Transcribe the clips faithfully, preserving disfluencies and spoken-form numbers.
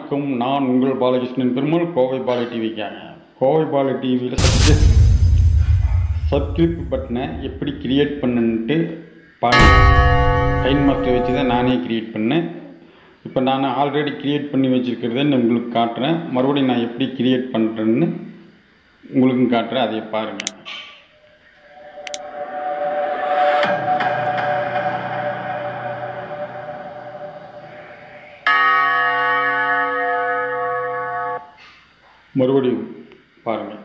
வணக்கம். நான் உங்கள் பாலகிருஷ்ணன் பெருமாள், கோவை பாலை டிவிக்காங்க. கோவை பாலை டிவியில் சப்ஸ்கிரைப் சப்ஸ்கிரைப் பட்டனை எப்படி கிரியேட் பண்ணுன்ட்டு பாருங்க. டைம் மாஸ்டர் வச்சு தான் நானே கிரியேட் பண்ணேன். இப்போ நான் ஆல்ரெடி கிரியேட் பண்ணி வச்சுருக்கிறத உங்களுக்கு காட்டுறேன். மறுபடியும் நான் எப்படி கிரியேட் பண்ணுறேன்னு உங்களுக்கும் காட்டுறேன், அதை பாருங்கள். மறுபடியும் பாருங்கள்.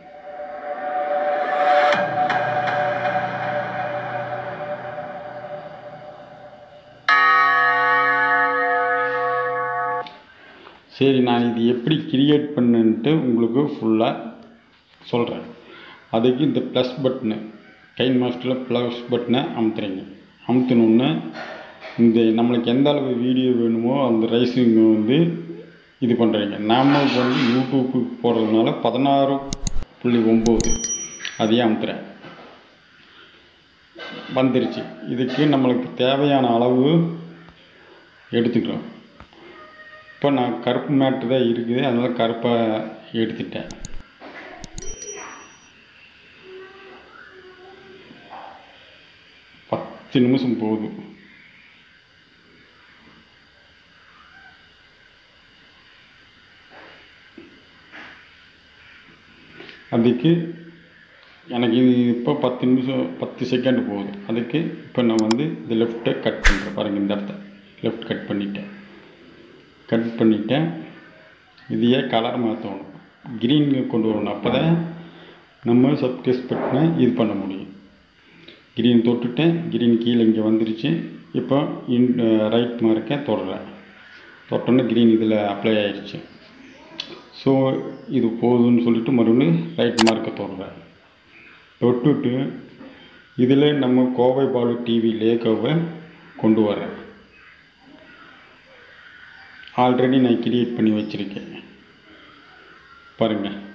சரி, நான் இது எப்படி கிரியேட் பண்ணுன்ட்டு உங்களுக்கு ஃபுல்லாக சொல்கிறேன். அதுக்கு இந்த ப்ளஸ் பட்டனு, கைன் மாஸ்டரில் ப்ளஸ் பட்டனை அமுத்துறீங்க. அமுத்தினோன்னு இந்த நம்மளுக்கு எந்த அளவு வீடியோ வேணுமோ அந்த ரைஸிங் வந்து இது பண்ணுறீங்க. நாம் வந்து யூடியூப்புக்கு போடுறதுனால பதினாறு புள்ளி ஒம்பது அதையே அமுத்துறேன். வந்துருச்சு. இதுக்கு நம்மளுக்கு தேவையான அளவு எடுத்துக்கிறோம். இப்போ நான் கருப்பு மேட்டு தான் இருக்குது, அதனால் கருப்பை எடுத்துட்டேன். பத்து நிமிஷம் போதும். அதுக்கு எனக்கு இது இப்போ பத்து நிமிஷம் பத்து செகண்ட் போகுது. அதுக்கு இப்போ நான் வந்து இந்த லெஃப்ட்டை கட் பண்ணுறேன். பாருங்கள், இந்த இடத்த லெஃப்ட் கட் பண்ணிட்டேன். கட் பண்ணிட்டேன். இதையே கலர் மாற்றணும், க்ரீன் கொண்டு வரணும். அப்போ தான் நம்ம சப்ஸ்கிரைப் பட்டனை இது பண்ண முடியும். க்ரீன் தொட்டுட்டேன். க்ரீன் கீழே இங்கே வந்துருச்சு. இப்போ இன் ரைட் மார்க்கை தொடுறேன். தொட்டோன்னே க்ரீன் இதில் அப்ளை ஆகிடுச்சு. ஸோ இது போதும்னு சொல்லிட்டு மறுபடியும் ரைட் மார்க்கை தொடுறேன். தொட்டுட்டு இதில் நம்ம கோவை பாலு டிவி லேகோவை கொண்டு வரேன். ஆல்ரெடி நான் கிரியேட் பண்ணி வச்சுருக்கேன். பாருங்கள்,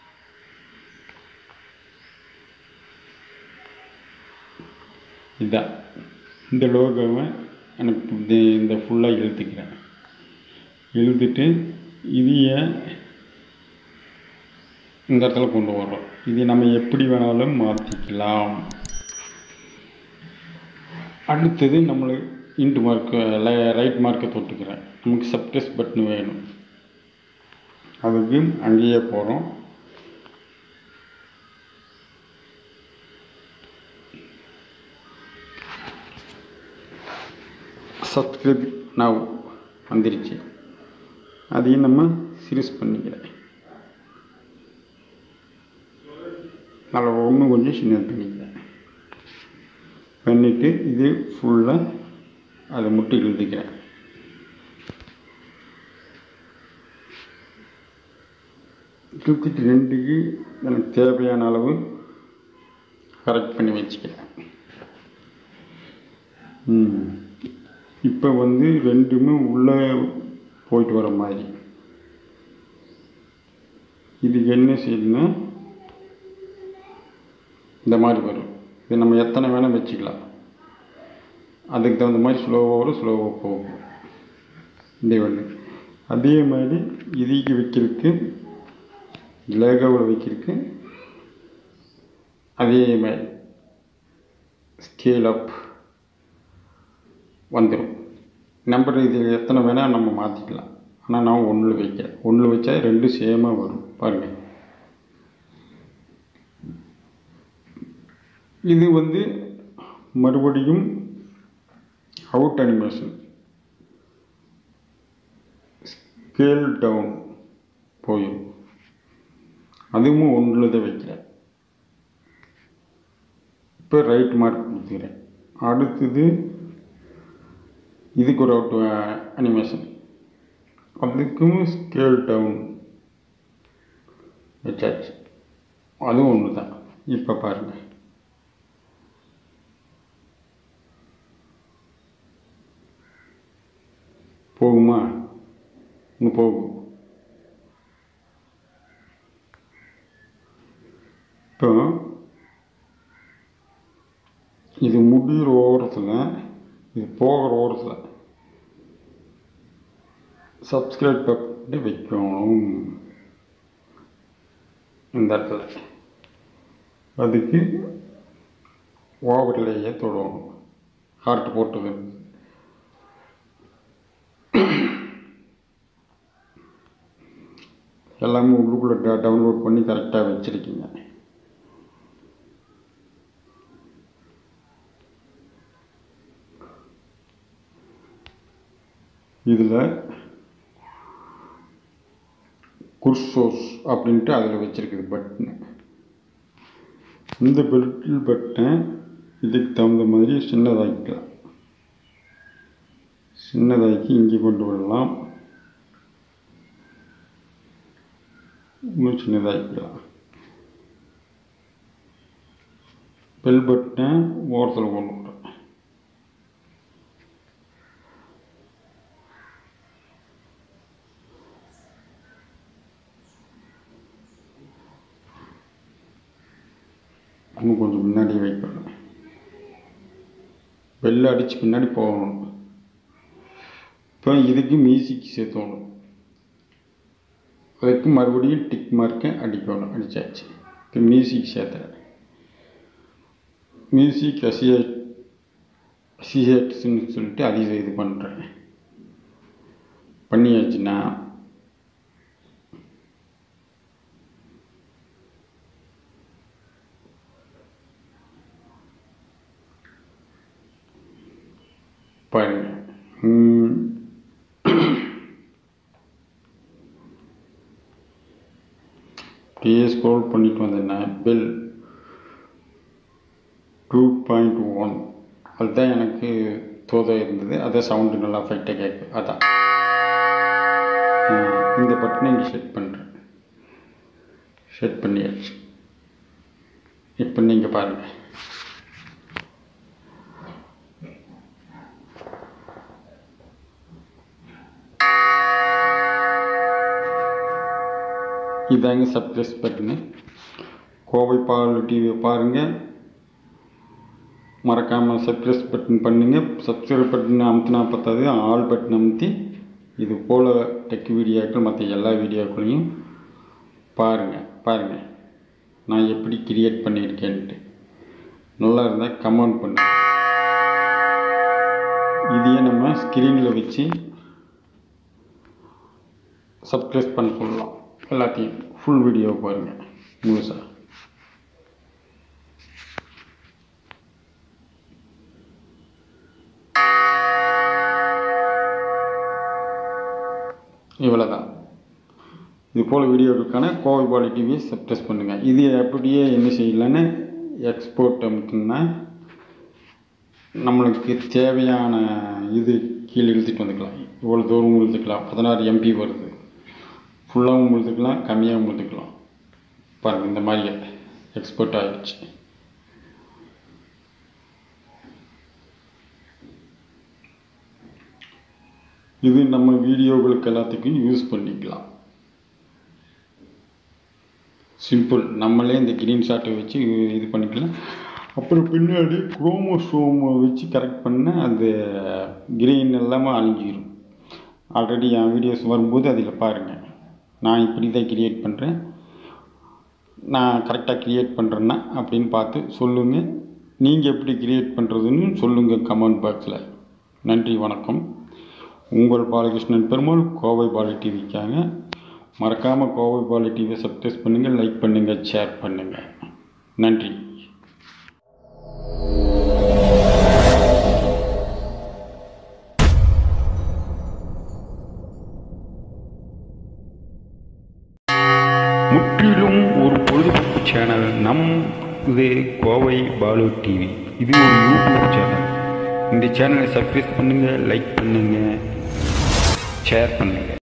இதுதான் இந்த லோகோவை எனக்கு இந்த ஃபுல்லாக இழுத்துக்கிறேன். இழுத்துட்டு இதைய இந்த இடத்துல கொண்டு வர்றோம். இது நம்ம எப்படி வேணாலும் மாற்றிக்கலாம். அடுத்தது நம்மளுக்கு இன்ட்டு மார்க்கு ரைட் மார்க்கை தொட்டுக்கிறேன். நமக்கு சப்ஸ்கிரைப் பட்டன் வேணும். அதுக்கு அங்கேயே போகிறோம். சப்ஸ்கிரைப் நவ் வந்துருச்சு. அதையும் நம்ம சீரியஸ் பண்ணிக்கிறேன். நல்லா ஒன்று கொஞ்சம் சின்னது பண்ணிக்கிறேன். பண்ணிவிட்டு இது ஃபுல்லாக அதை முட்டி இழுத்துக்கிறேன். இழுத்துட்டு ரெண்டுக்கு எனக்கு தேவையான அளவு கரெக்ட் பண்ணி வச்சுக்கிறேன். இப்போ வந்து ரெண்டுமே உள்ளே போயிட்டு வர மாதிரி. இதுக்கு என்ன செய்யணும்னா இந்த மாதிரி வரும். இது நம்ம எத்தனை வேணால் வச்சுக்கலாம். அதுக்கு தகுந்த மாதிரி ஸ்லோவாக வரும், ஸ்லோவாக போகும். இந்த ஒன்று அதே மாதிரி இதுக்கு வைக்கிறதுக்கு லேகோவில் வைக்கிறதுக்கு அதே மாதிரி ஸ்கேல் அப் வந்துடும். நம்பர் இது எத்தனை வேணால் நம்ம மாற்றிக்கலாம். ஆனால் நான் ஒன்றில் வைக்கிறேன். ஒன்றில் வச்சா ரெண்டு சேமாக வரும். பாருங்கள், இது வந்து மறுபடியும் அவுட் அனிமேஷன் ஸ்கேல் டவுன் போயிடும். அதுவும் ஒன்றில் தான் வைக்கிறேன். இப்போ ரைட் மார்க் கொடுத்துக்கிறேன். அடுத்தது இதுக்கு ஒரு அவுட் அனிமேஷன், அதுக்கும் ஸ்கேல் டவுன் வச்சாச்சு. அதுவும் ஒன்று தான். இப்போ பாருங்கள், போகுமா? இன்னும் போகும். இப்போ இது முடிகிற ஓரத்தில், இது போகிற ஓரத்தில் சப்ஸ்கிரைப் பட்டு வைக்கணும் இந்த இடத்துல. அதுக்கு ஓவர்லேயே தொடணும். ஹார்ட் போட்டது எல்லாமே உள்ளுக்குள்ளே ட டவுன்லோட் பண்ணி கரெக்டாக வச்சுருக்கீங்க. இதில் குர்சோஸ் அப்படின்ட்டு அதில் வச்சுருக்குது பட்டனு. இந்த பெல்ட்டில் பட்டனை இதுக்கு தகுந்த மாதிரி சின்னதாக்கிக்கலாம். சின்னதாக்கி இங்கே கொண்டு வரலாம், இன்னும் சின்னதாக்கிக்கலாம். பெல் பட்டனை ஓரத்தில் கொண்டு வரேன். இன்னும் கொஞ்சம் முன்னாடி வைக்கணும். பெல் அடித்து பின்னாடி போகணும். இப்போ இதுக்கு மியூசிக் சேர்த்தணும். அதுக்கு மறுபடியும் டிக் மார்க்கை அடிக்கணும். அடித்தாச்சு. இப்போ மியூசிக் சேர்த்துறேன். மியூசிக் அசியேட் அசியேட்ஸ்ன்னு சொல்லிட்டு அதிக இது பண்ணுறேன். பண்ணியாச்சுன்னா பாருங்கள், அப்படியே ஸ்க்ரோல் பண்ணிட்டு வந்தேன்னா பெல் டூ பாயிண்ட் ஒன் அதுதான் எனக்கு தோதை இருந்தது. அதான் சவுண்டு நல்லா ஃபைட்டாக கேட்குது. அதான் இந்த பட்டனை இங்கே செட் பண்ணுறேன். செட் பண்ணியாச்சு. இப்போ நீங்கள் பாருங்கள். இதாங்க சப்ஸ்கிரைப் பட்டனு. கோவை பால் டிவியை பாருங்கள். மறக்காமல் சப்ஸ்கிரைப் பட்டன் பண்ணுங்கள். சப்ஸ்கிரைப் பட்டன் அமுத்தினா பத்தாது, ஆல் பட்டன் அமுத்தி இது போல் டெக் வீடியோக்கள் மற்ற எல்லா வீடியோக்களையும் பாருங்கள். பாருங்கள் நான் எப்படி கிரியேட் பண்ணியிருக்கேன்ட்டு. நல்லா இருந்தால் கமெண்ட் பண்ணுங்கள். இதையே நம்ம ஸ்க்ரீனில் வச்சு சப்ஸ்கிரைப் பண்ண சொல்லலாம். எல்லாத்தையும் ஃபுல் வீடியோ பாருங்கள் முழுசாக. இவ்வளோதான். இது போல் வீடியோவுக்கான கோவை பாலி டிவியை சப்ஸ்கிரைப் பண்ணுங்கள். இது அப்படியே என்ன செய்யலான்னு எக்ஸ்போர்ட் அமுத்துன்னா நம்மளுக்கு தேவையான இது கீழே இழுத்துட்டு வந்துக்கலாம். இவ்வளோ தூரம் இழுத்துக்கலாம். பதினாறு எம்பி வருது. ஃபுல்லாகவும் இழுத்துக்கலாம், கம்மியாகவும் இழுத்துக்கலாம். பாருங்கள், இந்த மாதிரி எக்ஸ்போர்ட் ஆகிடுச்சு. இது நம்ம வீடியோகளுக்கு எல்லாத்துக்கும் யூஸ் பண்ணிக்கலாம். சிம்பிள். நம்மளே இந்த கிரீன் ஷாட்டை வச்சு இது பண்ணிக்கலாம். அப்புறம் பின்னாடி குரோமோசோமை வச்சு கரெக்ட் பண்ண அந்த கிரீன் எல்லாமே அழிஞ்சிடும். ஆல்ரெடி என் வீடியோஸ் வரும்போது அதில் பாருங்கள். நான் இப்படி தான் கிரியேட் பண்ணுறேன். நான் கரெக்டாக கிரியேட் பண்ணுறேன்னா அப்படின்னு பார்த்து சொல்லுங்கள். நீங்கள் எப்படி கிரியேட் பண்ணுறதுன்னு சொல்லுங்கள் கமெண்ட் பாக்ஸில். நன்றி, வணக்கம். உங்கள் பாலகிருஷ்ணன் பெருமாள், கோவை பாலி டிவிக்காக. மறக்காமல் கோவை பாலி டிவியை சப்ஸ்கிரைப் பண்ணுங்கள், லைக் பண்ணுங்கள், ஷேர் பண்ணுங்கள். நன்றி. முற்றிலும் ஒரு பொழுதுபோக்கு சேனல் நம் இது கோவை பாலு டிவி. இது ஒரு யூடியூப் சேனல். இந்த சேனலை சப்ஸ்கிரைப் பண்ணுங்கள், லைக் பண்ணுங்கள், ஷேர் பண்ணுங்கள்.